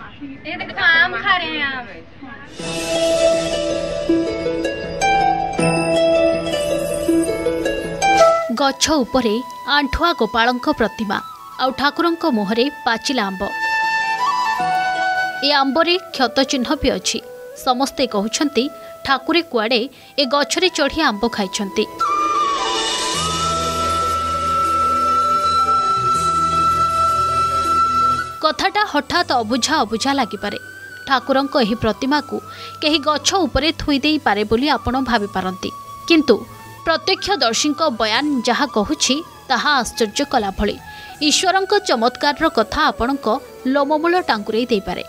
ये देखो आम खा रहे हैं आप। गछ उपरे आंठुआ गोपालंक प्रतिमा आउ ठाकुरंक मुहरे पाचिला आंब। ए आंबरे क्षत चिन्ह भी अच्छी। समस्ते कहउछंती ठाकुरे कुआडे ए गछरे चढ़ी आंब खाइछंती। कथाटा हठात अबुझा अबुझा लागिपारे। ठाकुरंक एही प्रतिमा को केही गछ उपरे थुई देई पारे बोली आपण भाबी पारंती, किंतु प्रत्यक्षदर्शीक बयान जहाँ कहूछि ताहा आश्चर्य कला भली। ईश्वरंक चमत्कार कथा आपणक लोममूल टांकुरे दे पारे।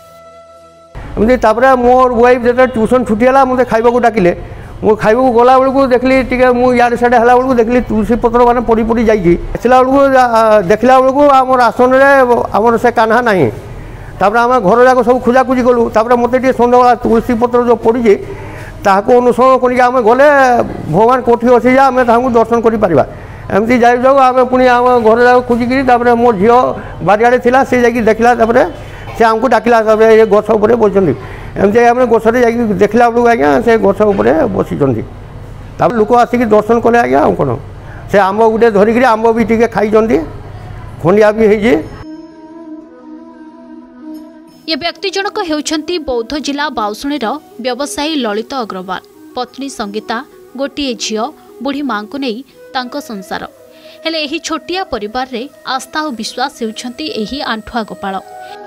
मोर वाइफ जो ट्यूशन छुट्टी है मत खाइबा डाकिले मु खाइबा गला बेलू देखली मुझे साढ़े है बेलू देखली तुलसी पत्र मैंने पड़ी पड़ी जाइला बेलू देखला बेलू आम आसन आमर से कान्हा ना आम घर जाक सब खोजाखोजी कलु मत सन्देह तुलसी पत्र जो पड़ी ताकू अनुसरण करके गले भगवान कौटी अच्छी जे आम दर्शन कर एमती जाऊ जाऊ आम पुणी आम घर जाक खोजिकी मो झी बारियाड़े थी सी जा देखला से आमको डाकिला ये गछ उपर बसती एमती आम गछरे जा देखला बेलू आज्ञा से गछ उपर बसी लोक आसिक दर्शन कले आज्ञा कौन से आंब गोटे धरिकी आंब भी टे खाई खंडिया भी होती। ये व्यक्ति जनक हेउछंती बौद्ध जिला बाउसुणीर व्यवसायी ललित अग्रवाल। पत्नी संगीता गोटे झियो बुढ़ी मां को नहीं तांको संसार हेले एही छोटिया परिवार रे आस्था और विश्वास हेउछंती एही आंठुआ गोपाल।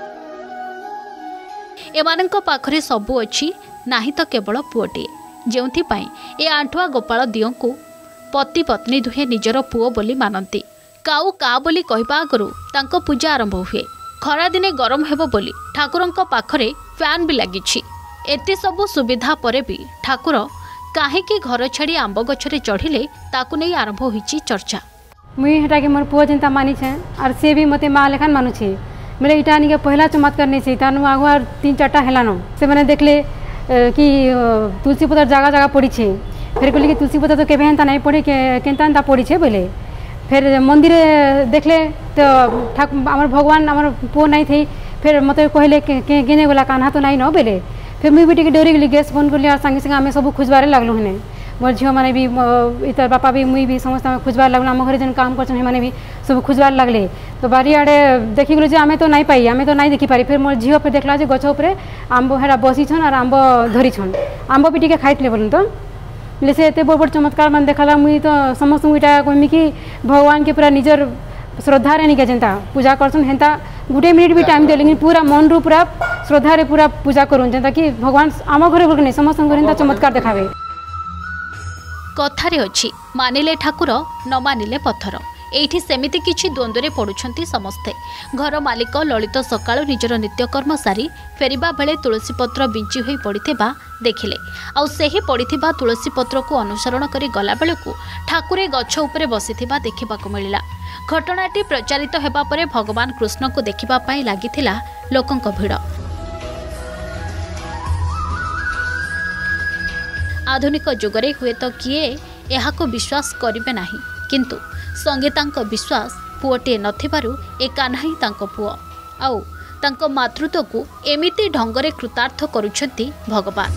एमानंक पाखरे सबु अछि नाही तो केवल पुओटी जेउथि पई ए आंठुआ गोपाल दियंकु पति पत्नी दुहे निजर पुओ बोली मानंती। काऊ का बोली कहबा आगरु तांको पूजा आरंभ हुए। खरा दिने गरम हेबो बोली ठाकुरंक पाखरे फैन भी लागिछि। एते सबु सुविधा परे भी ठाकुर काहेकि घर छाड़ी आंब गछरे चढ़िले ताकु नै आरंभ होइछि चर्चा। मुई हेटा के मोर पुओ चिंता मानी छे और से भी मते मां लेखान मानु छे। मेरे इटा निके पहला चमत्कार नहीं छे तानु आगुआ 3-4टा हेलानो से मैंने देखले कि तुलसी पत्र जगह जगह पड़ी छे। फिर कहले कि तुलसी पत्र तो केबे हेंता नहीं पड़ी केंता हेंता पड़ी छे बोले। फिर मंदिर देखले तो आमर भगवान आमर पुओ नहीं थी। फिर मत कहले केने गला कान्हा तो नहीं न बोले। फिर मुझे भी टे डरी गली गैस बंद कर लिया संगे संगे आम सब खोजबारे लगलु हेने मोर झील मैंने भी इतर बापा भी मुई भी समस्त खोजबार लगल आम घर जेन काम कर मैंने भी सब खोजबार लगले। तो बारियाड़े देखी गलु आम तो नहीं पाई आम तो नहीं देखी पारी। फिर मोर झील फिर देखला गछ उपर आंब हेरा बसी छन और आंब धरी छन आंब भी टे खाई बोल तो बोले से एत बड़ बड़ चमत्कार मान देखला मुई तो समस्त इटा कहमी कि भगवान के पूरा निजर श्रद्धा रे निके जेंता पूजा करछन हेंता गुटे मिनिट भी टाइम दे लेकिन पूरा मन रू पूरा श्रद्धा रे पूरा पूजा करूँ जेंता कि भगवान आम घरे बोल नहीं समस्त घर चमत्कार देखावे। कथारे अछि मानिले ठाकुर न मानिले पत्थर। एठी सेमिति किछि द्वंद्वरे पडुछंती समस्ते। घर मालिक ललित सकाळु निजर नित्यकर्म सारी फेरिबा बेले तुलसी पत्र बिंची होई पड़िथिबा देखिले आउ सेही पड़िथिबा तुलसी पत्र को अनुसरण करी गला बेलकु ठाकुरे गछ उपरे बसिथिबा देखिबाकु मिलिला। घटनाटी प्रचारित हेबा परे भगवान कृष्ण को देखिबा पई लागिथिला लोकंक भिड़। आधुनिक जुगरे हुए तो किए एहाको विश्वास करिबे नाही, किंतु संगीतांक विश्वास पुओटे नथिबारु ए कान्हाई तांको पुओ आउ तांको मातृत्व को एमिति ढंगरे कृतार्थ करुछंती भगवान।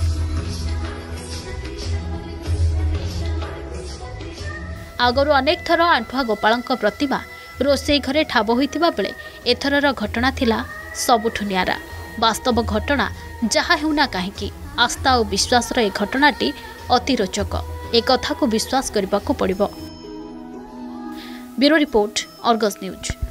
आगरु अनेक थर आंठुआ गोपालंक प्रतिमा रोषेई घरे ठाब होइतिबा बेले एथरर घटना थिला सबुठु न्यारा। वास्तव घटना जहा हेउना काहेकि आस्था और विश्वास ए घटनाटी अति रोचक। ए कथा को विश्वास करबाको पड़िबो। Bureau report, Argus news.